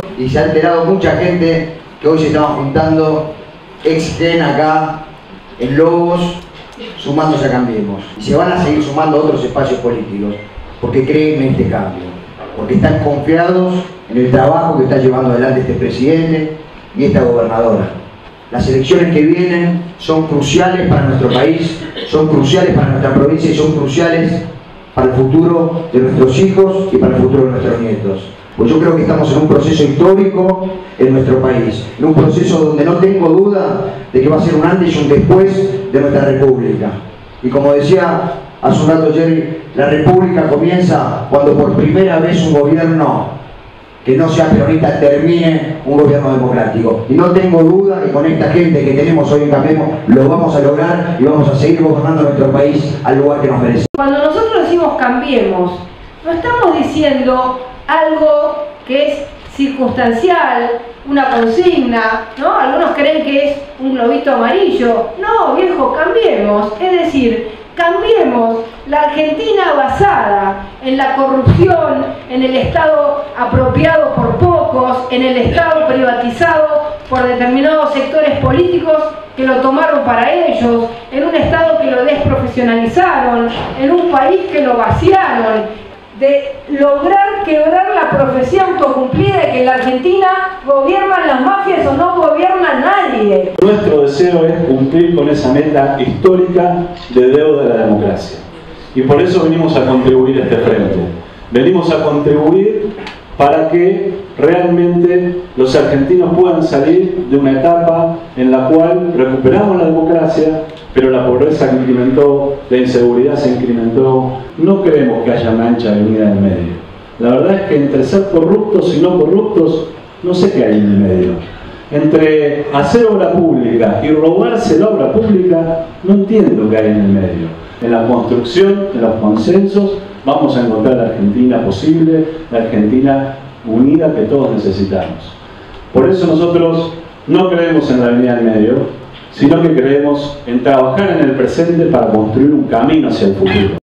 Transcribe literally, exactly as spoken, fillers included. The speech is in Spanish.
Y se ha enterado mucha gente que hoy se estaban juntando ex-gen acá en Lobos, sumándose a Cambiemos. Y se van a seguir sumando a otros espacios políticos, porque creen en este cambio, porque están confiados en el trabajo que está llevando adelante este presidente y esta gobernadora. Las elecciones que vienen son cruciales para nuestro país, son cruciales para nuestra provincia y son cruciales para el futuro de nuestros hijos y para el futuro de nuestros nietos. Pues yo creo que estamos en un proceso histórico en nuestro país, en un proceso donde no tengo duda de que va a ser un antes y un después de nuestra república. Y como decía hace un rato Jerry, la república comienza cuando por primera vez un gobierno que no sea peronista termine un gobierno democrático. Y no tengo duda que con esta gente que tenemos hoy en Cambiemos lo vamos a lograr y vamos a seguir gobernando nuestro país al lugar que nos merece. Cuando nosotros decimos cambiemos, no estamos diciendo algo que es circunstancial, una consigna, ¿no? Algunos creen que es un globito amarillo. No, viejo, cambiemos. Es decir, cambiemos la Argentina basada en la corrupción, en el Estado apropiado por pocos, en el Estado privatizado por determinados sectores políticos que lo tomaron para ellos, en un Estado que lo desprofesionalizaron, en un país que lo vaciaron, de lograr quebrar la profecía autocumplida de que en la Argentina gobiernan las mafias o no gobierna nadie. Nuestro deseo es cumplir con esa meta histórica de deuda de la democracia. Y por eso venimos a contribuir a este frente. Venimos a contribuir para que realmente los argentinos puedan salir de una etapa en la cual recuperamos la democracia, pero la pobreza se incrementó, la inseguridad se incrementó. No creemos que haya una ancha avenida en el medio. La verdad es que entre ser corruptos y no corruptos, no sé qué hay en el medio. Entre hacer obra pública y robarse la obra pública, no entiendo qué hay en el medio. En la construcción, en los consensos, vamos a encontrar la Argentina posible, la Argentina unida que todos necesitamos. Por eso nosotros no creemos en la avenida del medio, sino que creemos en trabajar en el presente para construir un camino hacia el futuro.